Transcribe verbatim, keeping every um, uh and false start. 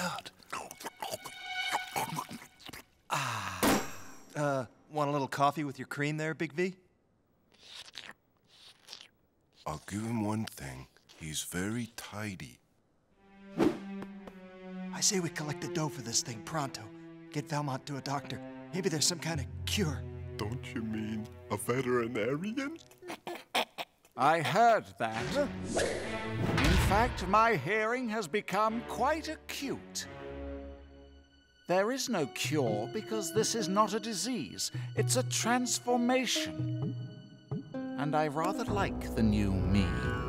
good. Ah. Uh, want a little coffee with your cream there, Big V? I'll give him one thing. He's very tidy. I say we collect the dough for this thing pronto. Get Valmont to a doctor. Maybe there's some kind of cure. Don't you mean a veterinarian? I heard that. In fact, my hearing has become quite acute. There is no cure because this is not a disease. It's a transformation. And I rather like the new me.